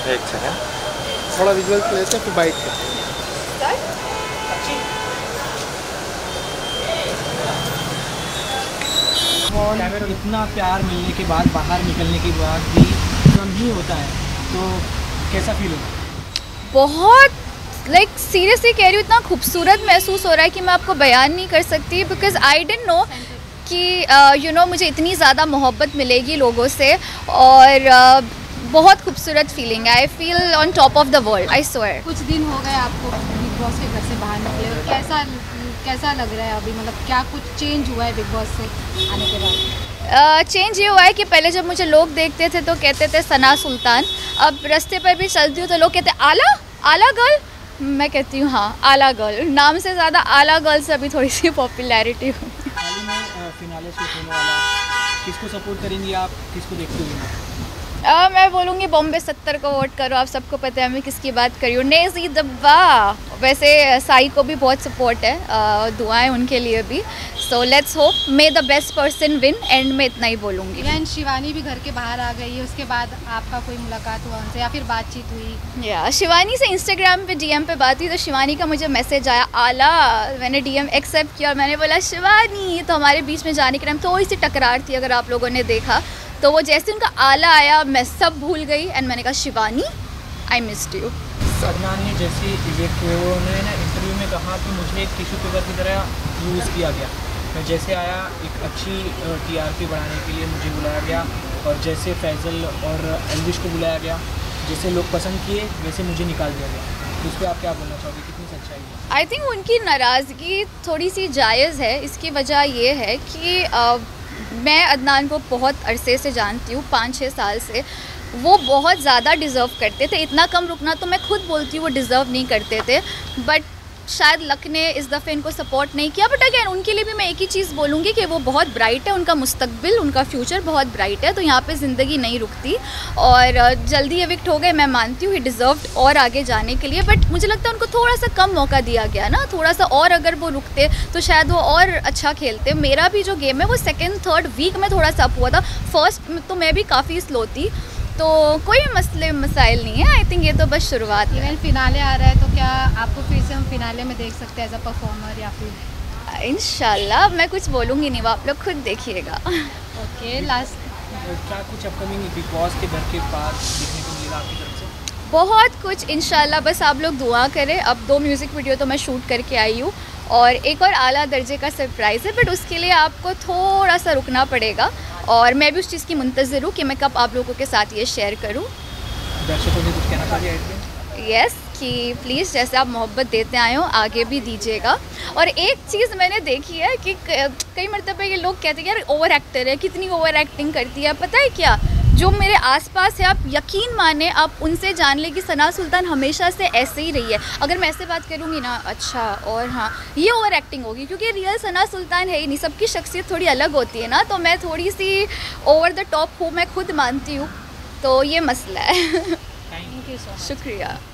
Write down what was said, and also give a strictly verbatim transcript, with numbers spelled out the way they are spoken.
एक सेकंड, थोड़ा विजुअल लेते हैं फिर बाइट करते हैं। और इतना प्यार मिलने के बाद, बाहर निकलने के बाद भी कम ही होता है, तो कैसा फील होता? बहुत लाइक सीरियसली कह रही हूँ, इतना खूबसूरत महसूस हो रहा है कि मैं आपको बयान नहीं कर सकती, बिकॉज आई डिडंट नो कि यू नो मुझे इतनी ज़्यादा मोहब्बत मिलेगी लोगों से, और uh, बहुत खूबसूरत फीलिंग है। I feel on top of the world, I swear. कुछ दिन हो गए आपको बिग बॉस के घर से बाहर निकले, और कैसा कैसा लग रहा है अभी, मतलब क्या कुछ चेंज हुआ है बिग बॉस से आने के बाद? चेंज uh, ये हुआ है कि पहले जब मुझे लोग देखते थे तो कहते थे सना सुल्तान, अब रास्ते पर भी चलती हूँ तो लोग कहते हैं आला आला गर्ल, मैं कहती हूँ हाँ आला गर्ल, नाम से ज़्यादा आला गर्ल से अभी थोड़ी सी पॉपुलैरिटी हुई। हाल ही में फिनाले शूट होने वाला है, किसको सपोर्ट करेंगी आप, किसको देखते हो? आ, मैं बोलूँगी बॉम्बे सत्तर को वोट करो, आप सबको पता है मैं किसकी बात कर रही हूँ, नेज़ी दब्बा। वैसे साई को भी बहुत सपोर्ट है, आ, दुआएं उनके लिए भी, so let's hope may the best person win, and में इतना ही बोलूँगी। एंड शिवानी भी घर के बाहर आ गई है, उसके बाद आपका कोई मुलाकात हुआ उनसे या फिर बातचीत हुई? या शिवानी से इंस्टाग्राम पे डीएम पे बात हुई, तो शिवानी का मुझे मैसेज आया आला, मैंने डीएम एक्सेप्ट किया और मैंने बोला शिवानी, तो हमारे बीच में जाने के टाइम थोड़ी सी टकरार थी, अगर आप लोगों ने देखा तो वो जैसे उनका आला आया मैं सब भूल गई, एंड मैंने कहा Shivani I missed you. Adnan ने जैसे रिजेक्ट हुए, उन्होंने ना इंटरव्यू में कहा कि मुझे एक टिश्यू पेपर की तरह यूज़ किया गया, मैं जैसे आया एक अच्छी टीआरपी बढ़ाने के लिए मुझे बुलाया गया, और जैसे फैज़ल और एल्विश को बुलाया गया, जैसे लोग पसंद किए वैसे मुझे निकाल दिया गया, तो इस पर आप क्या बोलना चाहोगे, कितनी सच्चाई है? आई थिंक उनकी नाराज़गी थोड़ी सी जायज़ है। इसकी वजह ये है कि uh, मैं अदनान को बहुत अरसे से जानती हूँ, पाँच छः साल से। वो बहुत ज़्यादा डिज़र्व करते थे, इतना कम रुकना तो मैं खुद बोलती हूँ वो डिज़र्व नहीं करते थे, बट शायद लक ने इस दफ़े इनको सपोर्ट नहीं किया। बट अगेन उनके लिए भी मैं एक ही चीज़ बोलूँगी कि वो बहुत ब्राइट है, उनका मुस्तकबिल, उनका फ्यूचर बहुत ब्राइट है, तो यहाँ पे ज़िंदगी नहीं रुकती, और जल्दी एविक्ट हो गए, मैं मानती हूँ ही डिज़र्व्ड और आगे जाने के लिए, बट मुझे लगता है उनको थोड़ा सा कम मौका दिया गया ना, थोड़ा सा और अगर वो रुकते तो शायद वो और अच्छा खेलते। मेरा भी जो गेम है वो सेकेंड थर्ड वीक में थोड़ा सा अप हुआ था, फर्स्ट में तो मैं भी काफ़ी स्लो थी, तो कोई मसले मसाइल नहीं है। आई थिंक ये तो बस शुरुआत है। इवन फिनाले आ रहा है, तो क्या आपको फिर से हम फिनाले में देख सकते हैं एज अ परफॉर्मर, या फिर? इंशाल्लाह, मैं कुछ बोलूँगी नहीं, वो आप लोग खुद देखिएगा। ओके, लास्ट क्या कुछ अपकमिंग बिग बॉस के घर के पास देखने को मिलेगा आपकी तरफ से? बहुत कुछ इंशाल्लाह, बस आप लोग दुआ करें। अब दो म्यूज़िक वीडियो तो मैं शूट करके आई हूँ, और एक और आला दर्जे का सरप्राइज़ है, बट उसके लिए आपको थोड़ा सा रुकना पड़ेगा, और मैं भी उस चीज़ की मुंतज़िर हूँ कि मैं कब आप लोगों के साथ ये शेयर करूँ। दर्शकों से कुछ कहना चाहिए? यस, कि प्लीज़ जैसे आप मोहब्बत देते आए हो आगे भी दीजिएगा। और एक चीज़ मैंने देखी है कि कई मरतबे ये लोग कहते हैं यार ओवर एक्टर है, कितनी ओवर एक्टिंग करती है। पता है क्या, जो मेरे आसपास है, आप यकीन माने, आप उनसे जान ले कि सना सुल्तान हमेशा से ऐसे ही रही है। अगर मैं ऐसे बात करूँगी ना, अच्छा और हाँ, ये ओवर एक्टिंग होगी, क्योंकि रियल सना सुल्तान है ही नहीं, सबकी शख्सियत थोड़ी अलग होती है ना, तो मैं थोड़ी सी ओवर द टॉप हूँ, मैं खुद मानती हूँ, तो ये मसला है। Thank you so much. शुक्रिया।